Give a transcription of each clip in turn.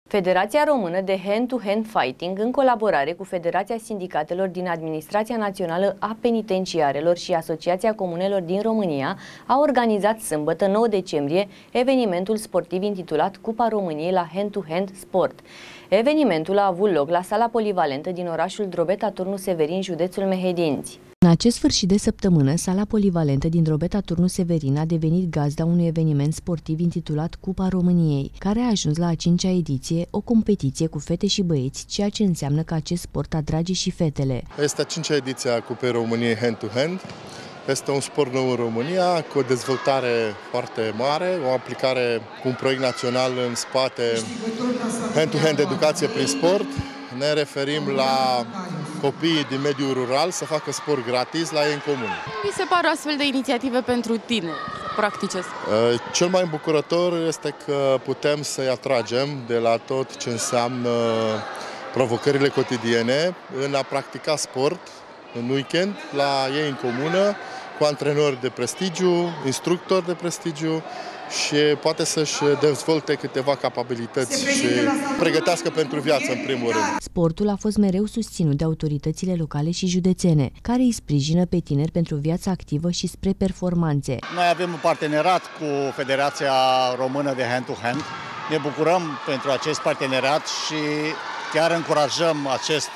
Federația Română de Hand-to-Hand Fighting, în colaborare cu Federația Sindicatelor din Administrația Națională a Penitenciarelor și Asociația Comunelor din România, a organizat sâmbătă 9 decembrie evenimentul sportiv intitulat Cupa României la Hand-to-Hand Sport. Evenimentul a avut loc la sala polivalentă din orașul Drobeta Turnu Severin, județul Mehedinți. În acest sfârșit de săptămână, sala polivalentă din Drobeta Turnu Severin a devenit gazda unui eveniment sportiv intitulat Cupa României, care a ajuns la a 5-a ediție, o competiție cu fete și băieți, ceea ce înseamnă că acest sport atrage și fetele. Este a 5-a ediție a Cupei României Hand-to-Hand. Este un sport nou în România, cu o dezvoltare foarte mare, o aplicare cu un proiect național în spate, Hand-to-Hand Educație prin sport. Ne referim la copiii din mediul rural să facă sport gratis la ei în comun. Mi se pare o astfel de inițiative pentru tineri, practice. Cel mai îmbucurător este că putem să-i atragem de la tot ce înseamnă provocările cotidiene în a practica sport în weekend la ei în comună, cu antrenori de prestigiu, instructori de prestigiu și poate să-și dezvolte câteva capabilități și pregătească pentru viață în primul rând. Sportul a fost mereu susținut de autoritățile locale și județene, care îi sprijină pe tineri pentru viața activă și spre performanțe. Noi avem un parteneriat cu Federația Română de Hand-to-Hand. Ne bucurăm pentru acest parteneriat și chiar încurajăm acest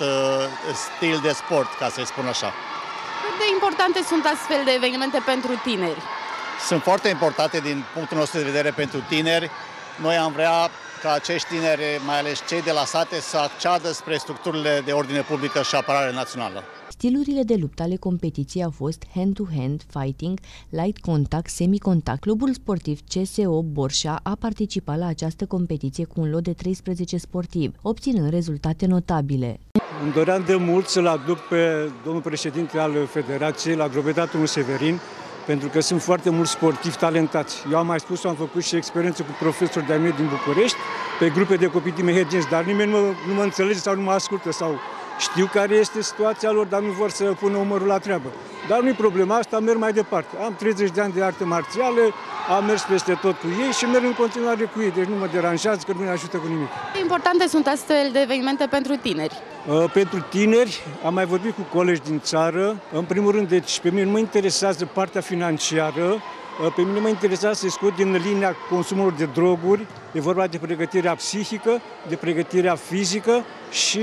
stil de sport, ca să-i spun așa. Cât de importante sunt astfel de evenimente pentru tineri? Sunt foarte importante din punctul nostru de vedere pentru tineri. Noi am vrea ca acești tineri, mai ales cei de la sate, să acceadă spre structurile de ordine publică și apărare națională. Stilurile de luptă ale competiției au fost hand-to-hand fighting, light contact, semi-contact. Clubul sportiv CSO Borșa a participat la această competiție cu un lot de 13 sportivi, obținând rezultate notabile. Îmi doream de mult să-l aduc pe domnul președinte al Federației la Drobeta Turnu Severin, pentru că sunt foarte mulți sportivi talentați. Eu am mai spus, am făcut și experiențe cu profesori de-ai mei din București, pe grupe de copii din Mehedinți, dar nimeni nu mă înțelege sau nu mă ascultă sau știu care este situația lor, dar nu vor să pună umărul la treabă. Dar nu-i problema asta, merg mai departe. Am 30 de ani de arte marțiale, am mers peste tot cu ei și merg în continuare cu ei, deci nu mă deranjează, că nu ne ajută cu nimic. Importante sunt astfel de evenimente pentru tineri. Pentru tineri, am mai vorbit cu colegi din țară. În primul rând, deci, pe mine nu mă interesează partea financiară, pe mine mă interesează să scot din linia consumului de droguri. E vorba de pregătirea psihică, de pregătirea fizică și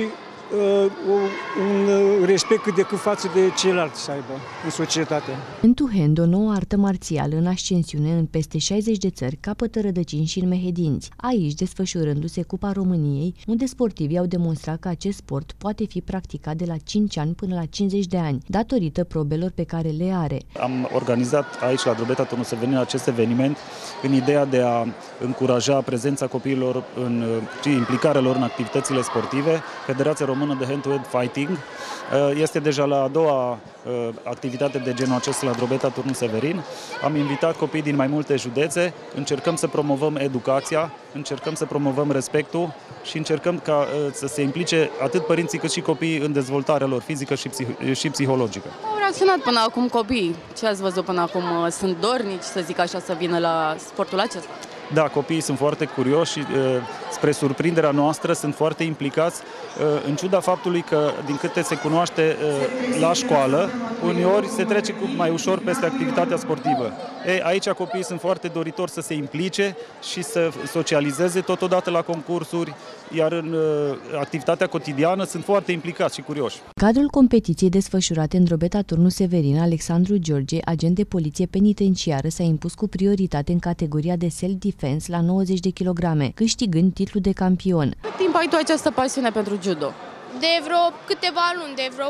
un respect cât de cât față de ceilalți să aibă în societate. Hand-to-hand, o nouă artă marțială în ascensiune în peste 60 de țări, capătă rădăcini și în Mehedinți. Aici, desfășurându-se Cupa României, unde sportivii au demonstrat că acest sport poate fi practicat de la 5 ani până la 50 de ani, datorită probelor pe care le are. Am organizat aici la Drobeta Turnu Severin acest eveniment în ideea de a încuraja prezența copiilor și implicarea lor în activitățile sportive. Federația Română de Hand-to-Hand Fighting este deja la a doua activitate de genul acesta la Drobeta Turnu Severin. Am invitat copii din mai multe județe, încercăm să promovăm educația, încercăm să promovăm respectul și încercăm ca să se implice atât părinții cât și copiii în dezvoltarea lor fizică și psihologică. Au reacționat până acum copiii? Ce ați văzut până acum? Sunt dornici, să zic așa, să vină la sportul acesta? Da, copiii sunt foarte curioși și, spre surprinderea noastră, sunt foarte implicați, în ciuda faptului că, din câte se cunoaște la școală, uneori se trece mai ușor peste activitatea sportivă. Aici copiii sunt foarte doritori să se implice și să socializeze totodată la concursuri, iar în activitatea cotidiană sunt foarte implicați și curioși. Cadrul competiției desfășurate în Drobeta Turnu Severin, Alexandru George, agent de poliție penitenciară, s-a impus cu prioritate în categoria de self-defense la 90 de kilograme, câștigând titlul de campion. Cât timp ai tu această pasiune pentru judo? De vreo câteva luni, de vreo 4-5.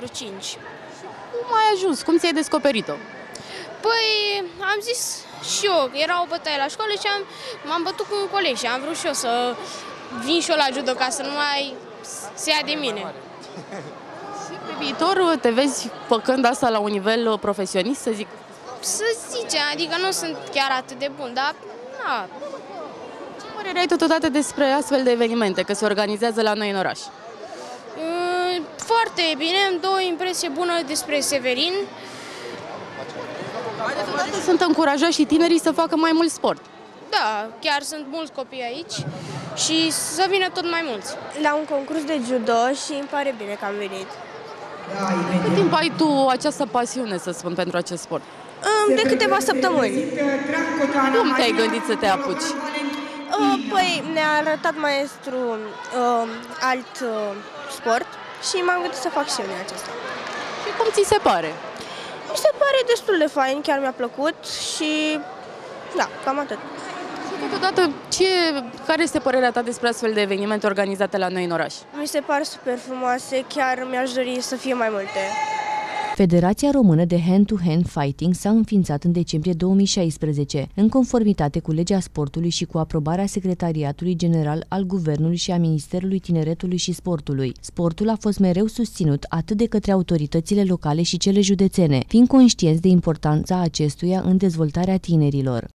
Cum ai ajuns? Cum ți-ai descoperit-o? Păi am zis și eu, era o bătaie la școală și m-am bătut cu un coleg și am vrut și eu să vin și eu la judo ca să nu mai se ia de mine. Și pe viitor te vezi făcând asta la un nivel profesionist, să zic? Să zicem, adică nu sunt chiar atât de bun, dar na. Ce părere ai totodată despre astfel de evenimente, că se organizează la noi în oraș? Foarte bine, îmi dă o impresie bună despre Severin. Sunt încurajați și tinerii să facă mai mult sport. Da, chiar sunt mulți copii aici și să vină tot mai mulți. La un concurs de judo și îmi pare bine că am venit. Cât timp ai tu această pasiune, să spun, pentru acest sport? De câteva săptămâni. Cum te-ai gândit să te apuci? Păi ne-a arătat maestru alt sport și m-am gândit să fac și eu acesta. Și cum ți se pare? Mi se pare destul de fain, chiar mi-a plăcut și da, cam atât. Și totodată, care este părerea ta despre astfel de evenimente organizate la noi în oraș? Mi se par super frumoase, chiar mi-aș dori să fie mai multe. Federația Română de Hand-to-Hand Fighting s-a înființat în decembrie 2016, în conformitate cu legea sportului și cu aprobarea Secretariatului General al Guvernului și a Ministerului Tineretului și Sportului. Sportul a fost mereu susținut atât de către autoritățile locale și cele județene, fiind conștienți de importanța acestuia în dezvoltarea tinerilor.